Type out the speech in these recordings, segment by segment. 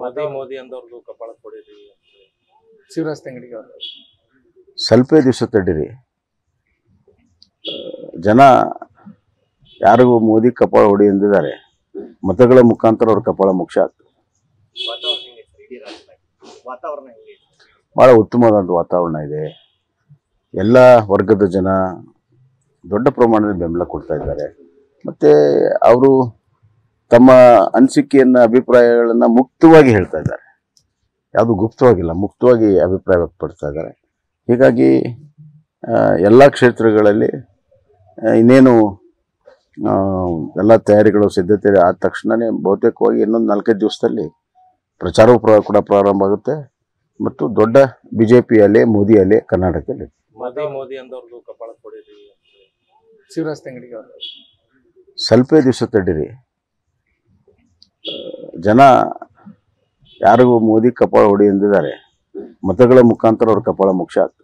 ಮೋದಿ ಅಂದವ್ರದ್ದು ಕಪಾಳ ಕೊಡಿರಿ ಶಿವರಾಜ್ ತಂಗಡಿಗೆ ಅವರು ಸ್ವಲ್ಪ ದಿವಸ ತಡೀರಿ. ಜನ ಯಾರಿಗೂ ಮೋದಿ ಕಪಾಳ ಹೊಡಿ ಎಂದಿದ್ದಾರೆ. ಮತಗಳ ಮುಖಾಂತರ ಅವ್ರ ಕಪಾಳ ಮೋಕ್ಷ ಆಗ್ತದೆ. ಬಹಳ ಉತ್ತಮವಾದ ವಾತಾವರಣ ಇದೆ. ಎಲ್ಲ ವರ್ಗದ ಜನ ದೊಡ್ಡ ಪ್ರಮಾಣದಲ್ಲಿ ಬೆಂಬಲ ಕೊಡ್ತಾ ಇದ್ದಾರೆ. ಮತ್ತೆ ಅವರು ತಮ್ಮ ಅನಿಸಿಕೆಯನ್ನ ಅಭಿಪ್ರಾಯಗಳನ್ನ ಮುಕ್ತವಾಗಿ ಹೇಳ್ತಾ ಇದ್ದಾರೆ. ಯಾವುದು ಗುಪ್ತವಾಗಿಲ್ಲ, ಮುಕ್ತವಾಗಿ ಅಭಿಪ್ರಾಯ ವ್ಯಕ್ತಪಡಿಸ್ತಾ ಇದ್ದಾರೆ. ಹೀಗಾಗಿ ಎಲ್ಲ ಕ್ಷೇತ್ರಗಳಲ್ಲಿ ಇನ್ನೇನು ಎಲ್ಲ ತಯಾರಿಗಳು ಸಿದ್ಧತೆ ಆದ ತಕ್ಷಣವೇ ಬಹುತೇಕವಾಗಿ ಇನ್ನೊಂದು 4-5 ದಿವಸದಲ್ಲಿ ಪ್ರಚಾರವೂ ಕೂಡ ಪ್ರಾರಂಭ ಆಗುತ್ತೆ. ಮತ್ತು ದೊಡ್ಡ ಬಿಜೆಪಿ ಅಲೆ, ಮೋದಿ ಅಲೆ ಕರ್ನಾಟಕದಲ್ಲಿ. ಮೋದಿ ಅಂದವ್ರದ್ದು ಕಪಾಳ ಕೊಡಿರಿ ಶಿವರಾಜ್ ತಂಗಡಿಗೆ ಅವರು ಸ್ವಲ್ಪ ದಿವಸ ತಡೀರಿ. ಜನ ಯಾರಿಗೂ ಮೋದಿ ಕಪಾಳ ಹೊಡಿ ಎಂದಿದ್ದಾರೆ. ಮತಗಳ ಮುಖಾಂತರ ಅವ್ರ ಕಪಾಳ ಮೋಕ್ಷ ಆಗ್ತದೆ.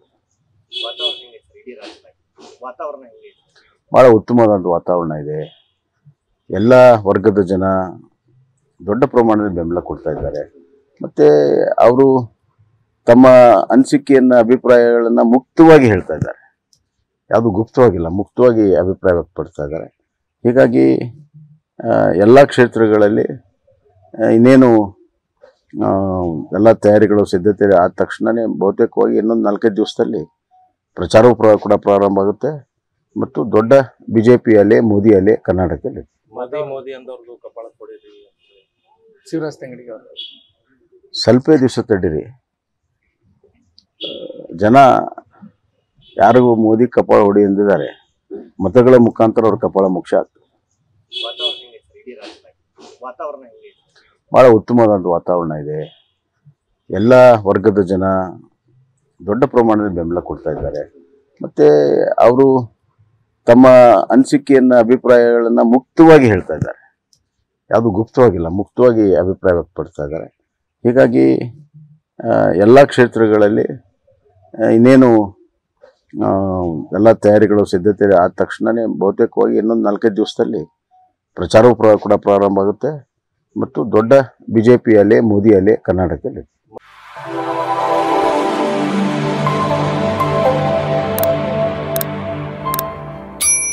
ಬಹಳ ಉತ್ತಮವಾದ ವಾತಾವರಣ ಇದೆ. ಎಲ್ಲ ವರ್ಗದ ಜನ ದೊಡ್ಡ ಪ್ರಮಾಣದಲ್ಲಿ ಬೆಂಬಲ ಕೊಡ್ತಾ ಇದ್ದಾರೆ. ಮತ್ತೆ ಅವರು ತಮ್ಮ ಅನಿಸಿಕೆಯನ್ನ ಅಭಿಪ್ರಾಯಗಳನ್ನ ಮುಕ್ತವಾಗಿ ಹೇಳ್ತಾ ಇದ್ದಾರೆ. ಯಾವುದು ಗುಪ್ತವಾಗಿಲ್ಲ, ಮುಕ್ತವಾಗಿ ಅಭಿಪ್ರಾಯ ವ್ಯಕ್ತಪಡಿಸ್ತಾ ಇದ್ದಾರೆ. ಹೀಗಾಗಿ ಎಲ್ಲ ಕ್ಷೇತ್ರಗಳಲ್ಲಿ ಇನ್ನೇನು ಎಲ್ಲ ತಯಾರಿಗಳು ಸಿದ್ಧತೆ ಆದ ತಕ್ಷಣವೇ ಬಹುತೇಕವಾಗಿ ಇನ್ನೊಂದು 4-5 ದಿವಸದಲ್ಲಿ ಪ್ರಚಾರವೂ ಕೂಡ ಪ್ರಾರಂಭ ಆಗುತ್ತೆ. ಮತ್ತು ದೊಡ್ಡ ಬಿಜೆಪಿ ಅಲೆ, ಮೋದಿ ಅಲೆ ಕರ್ನಾಟಕದಲ್ಲಿ. ಮೋದಿ ಅಂದವ್ರದ್ದು ಕಪಾಳ ಕೊಡಿರಿ ಶಿವರಾಜ್ ತಂಗಡಿಗೆ ಅವರು ಸ್ವಲ್ಪ ದಿವಸ ತಡೀರಿ. ಜನ ಯಾರಿಗೂ ಮೋದಿ ಕಪಾಳ ಹೊಡಿ ಎಂದಿದ್ದಾರೆ. ಮತಗಳ ಮುಖಾಂತರ ಅವ್ರ ಕಪಾಳ ಮೋಕ್ಷ ಆಗ್ತದೆ. ಬಹಳ ಉತ್ತಮವಾದ ವಾತಾವರಣ ಇದೆ. ಎಲ್ಲ ವರ್ಗದ ಜನ ದೊಡ್ಡ ಪ್ರಮಾಣದಲ್ಲಿ ಬೆಂಬಲ ಕೊಡ್ತಾ ಇದ್ದಾರೆ. ಮತ್ತೆ ಅವರು ತಮ್ಮ ಅನಿಸಿಕೆಯನ್ನ ಅಭಿಪ್ರಾಯಗಳನ್ನ ಮುಕ್ತವಾಗಿ ಹೇಳ್ತಾ ಇದ್ದಾರೆ. ಯಾವುದು ಗುಪ್ತವಾಗಿಲ್ಲ, ಮುಕ್ತವಾಗಿ ಅಭಿಪ್ರಾಯ ವ್ಯಕ್ತಪಡಿಸ್ತಾ ಇದ್ದಾರೆ. ಹೀಗಾಗಿ ಎಲ್ಲ ಕ್ಷೇತ್ರಗಳಲ್ಲಿ ಇನ್ನೇನು ಎಲ್ಲ ತಯಾರಿಗಳು ಸಿದ್ಧತೆ ಆದ ತಕ್ಷಣವೇ ಬಹುತೇಕವಾಗಿ ಇನ್ನೊಂದು 4-5 ದಿವಸದಲ್ಲಿ ಪ್ರಚಾರವೂ ಕೂಡ ಪ್ರಾರಂಭ ಆಗುತ್ತೆ. ಮತ್ತು ದೊಡ್ಡ ಬಿಜೆಪಿ ಅಲೆ, ಮೋದಿ ಅಲೆ ಕರ್ನಾಟಕದಲ್ಲಿ.